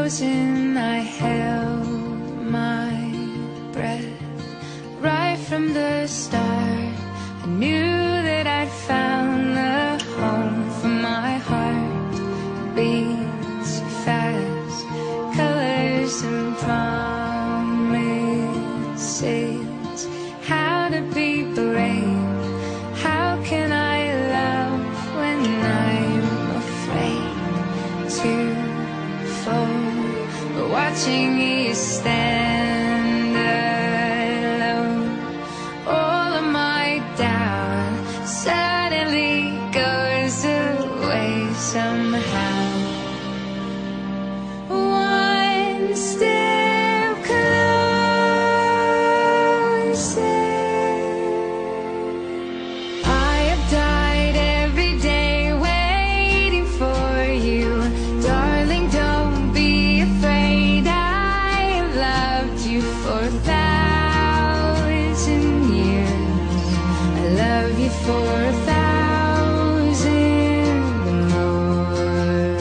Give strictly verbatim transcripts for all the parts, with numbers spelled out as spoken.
frozen, I held my breath. Right from the start, I knew that I'd found the home for my heart. Beats fast, colors and promises. How to be brave, how can I love when I'm afraid to fall? But watching you stand alone, all of my doubt suddenly goes away somehow. One step closer. I have died every day waiting for you. Darling, don't be afraid. I have loved you for a thousand years. I love you for a thousand more.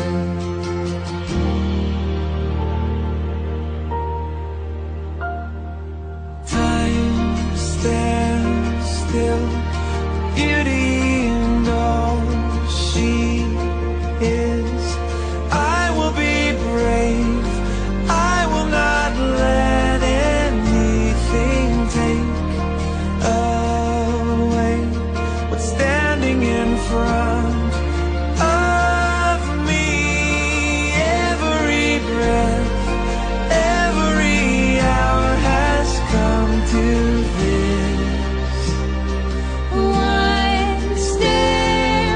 Time stands still, beauty and all she is. I will be brave, I will not let anything take away what's standing in front of me. Every breath, every hour has come to this. One step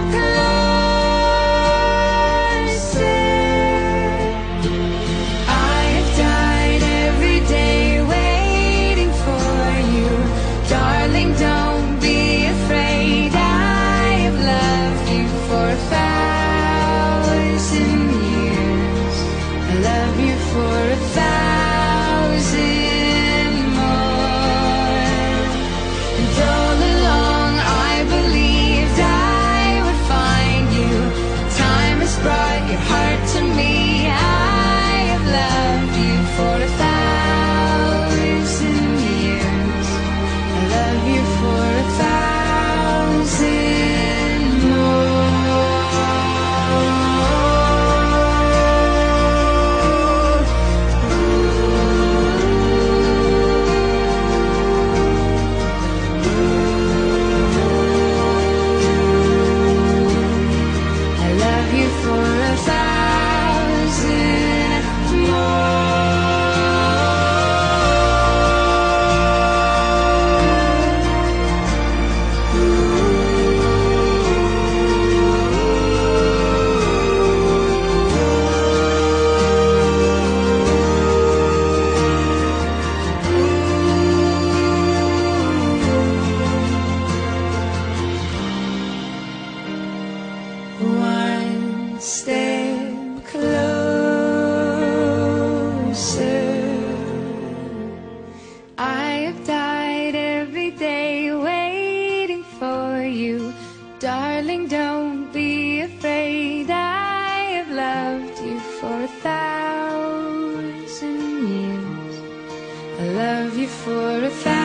closer. I have died every day waiting for you. Darling, don't be afraid. I have loved you for a thousand years. I love you for a thousand more. And all along I believed I would find you. Time has brought your heart to me. I have loved you for a thousand years. I love you for a thousand more. I love you for a thousand One step closer. I have died every day waiting for you. Darling, don't be afraid. I have loved you for a thousand years. I love you for a thousand